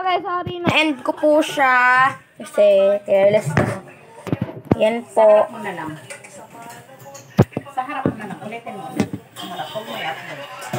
guys, sorry na end ko po siya. Kasi careless na. Yan po. Sa harap mo na lang. Sa harap mo na lang. Ulitin mo. Sa harap mo i-upload.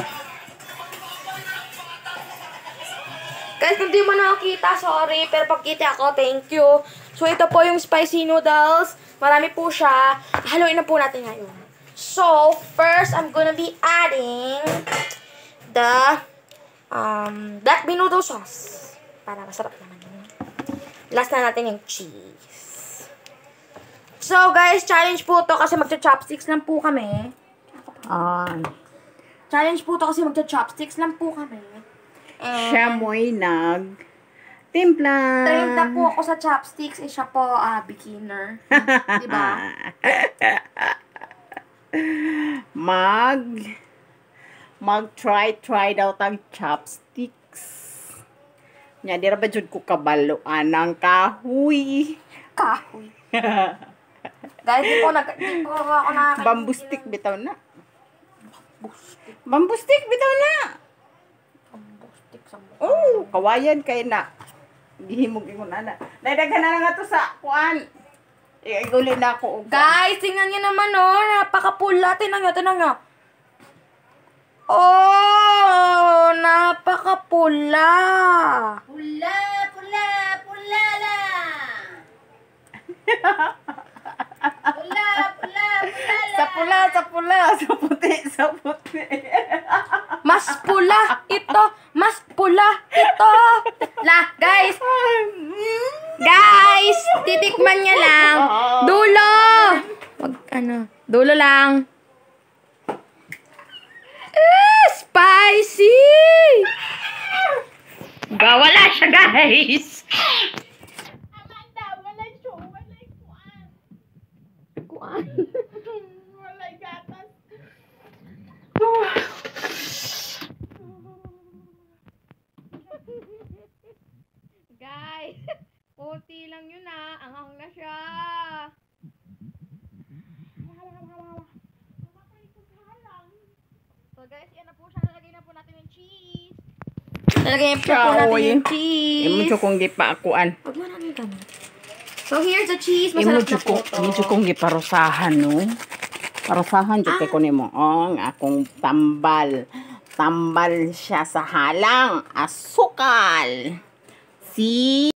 Guys, kung di mo nakakita, sorry. Pero pagkita ako, thank you. So, ito po yung spicy noodles. Marami po siya. Haluin na po natin ngayon. So, first, I'm gonna be adding the black bean noodle sauce. Para masarap naman yun. Last na natin yung cheese. So, guys, challenge po to kasi magcha-chopsticks lang po kami. Challenge po to kasi magcha-chopsticks lang po kami. Siya mo'y timpla. Trained na po ako sa chopsticks. Eh, siya po, beginner. Diba? Mag-try daw tang chopsticks. Nya, di ra ba jud ko kabaloan ng kahoy. Kahoy. Guys, di po ako nakakita. Bamboo stick bitaw na. Bamboo stick bitaw na. Oh, kawayan kay na. Gihimog ingon ana. Nadaghan na nga to sa kuan. Iguli na ako. Guys, tingnan niyo naman napakapula. Tingnan niyo. Oh, napakapula. Pula lang. Pula. Sa puti. Mas pula ito. Guys, titikman niya lang. Dulo. Dulo lang. Spicy. Wala siya, guys. Amanda, wala kuan. Wala gatas. Guys, puti lang yun Anghang na siya. So guys, yan na po siya. Nalagay na po natin yung cheese. Imo kung gipa akuan. Huwag mo natin kami. So here's the cheese. Masarap na po ito. Imo kung giparusahan, no? Parusahan jud kay ko nimo. Ang akong tambal. Tambal siya sa halang asukal. See?